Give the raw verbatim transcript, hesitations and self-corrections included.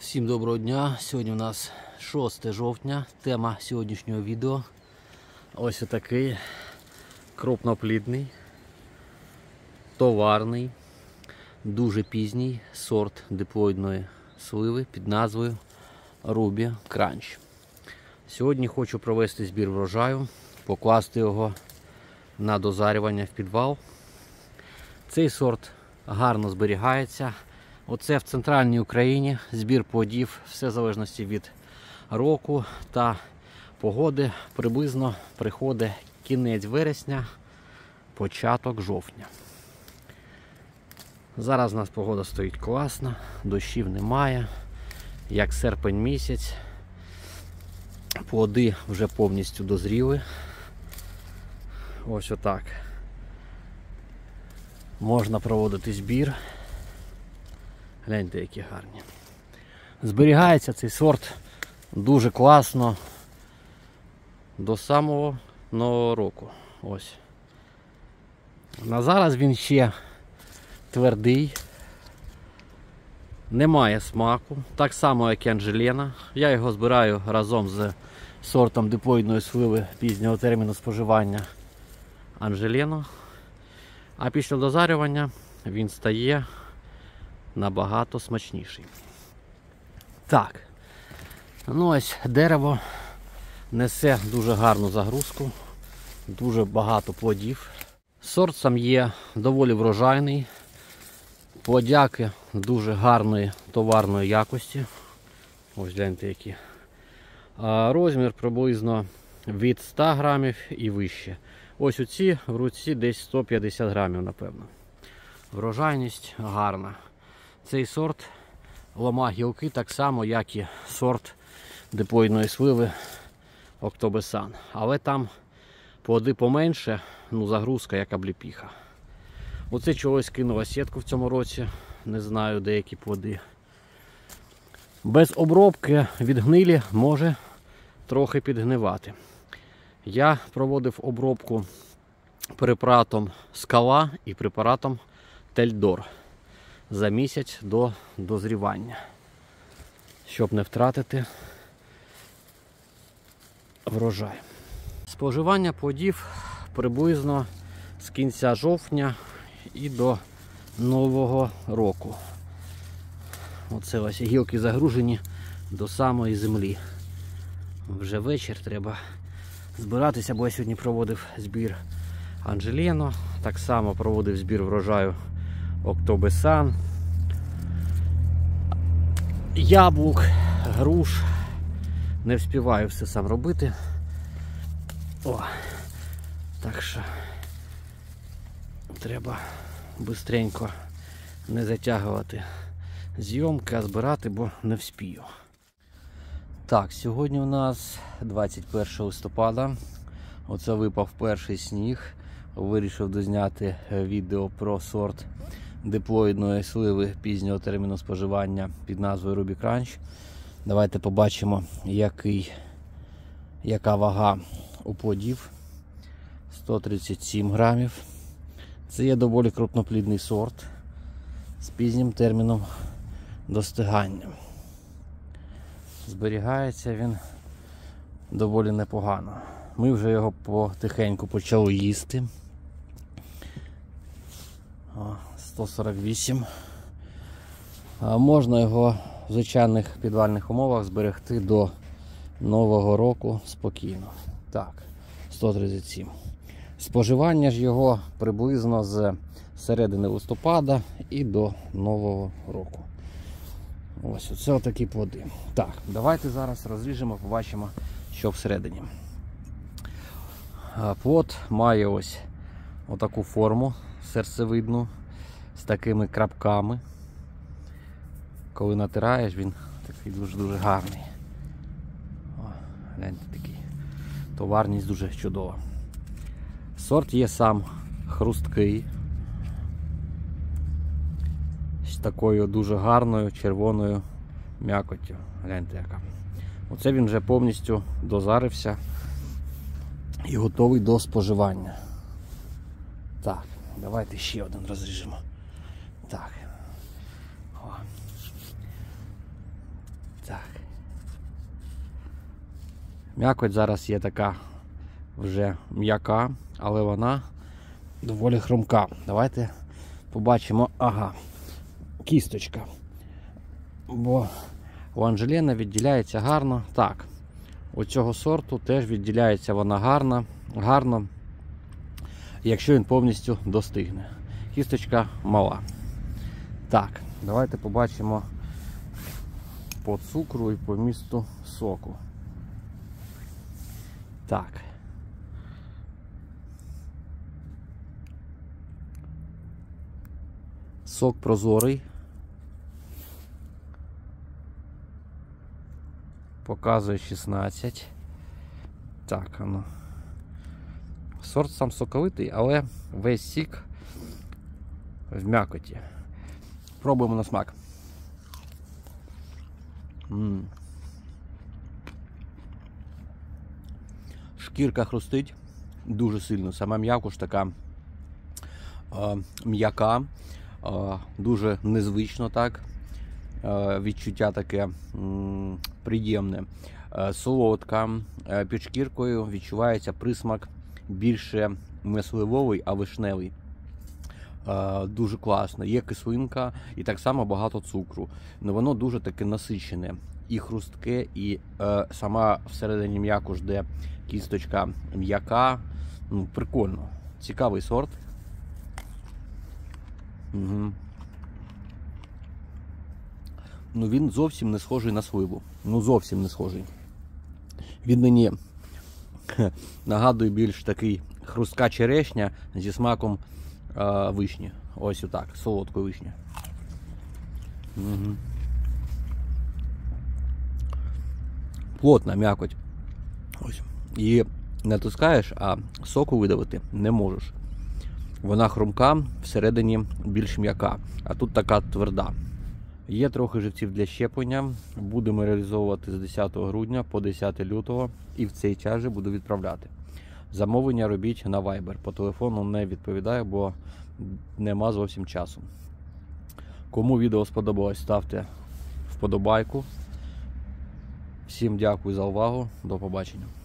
Всім доброго дня! Сьогодні у нас шосте жовтня. Тема сьогоднішнього відео ось отакий крупноплідний, товарний, дуже пізній сорт диплоїдної сливи під назвою Ruby Crunch. Сьогодні хочу провести збір врожаю, покласти його на дозарювання в підвал. Цей сорт гарно зберігається. Оце в центральній Україні збір плодів, все в залежності від року та погоди, приблизно приходить кінець вересня, початок жовтня. Зараз у нас погода стоїть класна, дощів немає, як серпень місяць, плоди вже повністю дозріли. Ось отак можна проводити збір. Гляньте, які гарні. Зберігається цей сорт дуже класно до самого нового року. Ось. На зараз він ще твердий, немає смаку, так само як і Анжелена. Я його збираю разом з сортом диплоїдної сливи пізнього терміну споживання Анжелена. А після дозарювання він стає набагато смачніший. Так, ну ось дерево несе дуже гарну загрузку, дуже багато плодів. Сорт сам є доволі врожайний, плодяки дуже гарної товарної якості. Ось гляньте які. А розмір приблизно від ста грамів і вище. Ось оці в руці десь сто п'ятдесят грамів, напевно. Врожайність гарна. Цей сорт лома гілки так само, як і сорт диплоїдної сливи Октобесан. Але там плоди поменше, ну загрузка як обліпіха. Оце чогось кинула сітку в цьому році, не знаю деякі плоди. Без обробки від гнилі може трохи підгнивати. Я проводив обробку препаратом Скала і препаратом Тельдор за місяць до дозрівання, щоб не втратити врожай. Споживання плодів приблизно з кінця жовтня і до Нового року. Оце ось гілки загружені до самої землі. Вже вечір, треба збиратися, бо я сьогодні проводив збір Анжелену, так само проводив збір врожаю Октобесан, яблук, груш. Не встигаю все сам робити. О, так що треба швидко не затягувати зйомки, а збирати, бо не вспію. Так, сьогодні у нас двадцять перше листопада. Оце випав перший сніг. Вирішив дозняти відео про сорт диплоїдної сливи пізнього терміну споживання під назвою Ruby Crunch. Давайте побачимо, який, яка вага у плодів. сто тридцять сім грамів. Це є доволі крупноплідний сорт з пізнім терміном достигання. Зберігається він доволі непогано. Ми вже його потихеньку почали їсти. сто сорок вісім. Можна його в звичайних підвальних умовах зберегти до Нового року спокійно. Так, сто тридцять сім. Споживання ж його приблизно з середини листопада і до Нового року. Ось оце отакі плоди. Так, давайте зараз розріжемо, побачимо, що всередині. Плод має ось отаку форму серцевидну з такими крапками. Коли натираєш, він такий дуже-дуже гарний. О, гляньте, такий. Товарність дуже чудова. Сорт є сам хрусткий. З такою дуже гарною червоною м'якоттю. Гляньте яка. Оце він вже повністю дозарився і готовий до споживання. Так, давайте ще один розріжемо. Так. О. М'якоть зараз є така вже м'яка, але вона доволі хрумка. Давайте побачимо, ага, кісточка. Бо у Анжелена відділяється гарно. Так, у цього сорту теж відділяється вона гарно, гарно, якщо він повністю достигне. Кісточка мала. Так, давайте побачимо по цукру і по місту соку. Так. Сок прозорий. Показує шістнадцять. Так, ну. Сорт сам соковитий, але весь сік в м'якоті. Пробуємо на смак. М-м. Шкірка хрустить дуже сильно. Сама м'якош така е, м'яка, е, дуже незвично так. Е, відчуття таке м, приємне. Е, солодка. Е, під шкіркою відчувається присмак більше не сливовий, а вишневий. Е, дуже класно. Є кислинка і так само багато цукру. Но воно дуже таке насичене. І хрустке, і е, сама всередині м'якош, де кісточка м'яка. Ну, прикольно. Цікавий сорт. Угу. Ну, він зовсім не схожий на сливу. Ну, зовсім не схожий. Він мені нагадує більш такий хрустка черешня зі смаком е, вишні. Ось отак, солодкої вишні. Угу. Плотна м'якоть. Ось. Її натискаєш, а соку видавити не можеш. Вона хрумка, всередині більш м'яка, а тут така тверда. Є трохи живців для щеплення. Будемо реалізовувати з десятого грудня по десяте лютого і в цей час же буду відправляти. Замовлення робіть на Viber. По телефону не відповідаю, бо нема зовсім часу. Кому відео сподобалось, ставте вподобайку. Всім дякую за увагу. До побачення.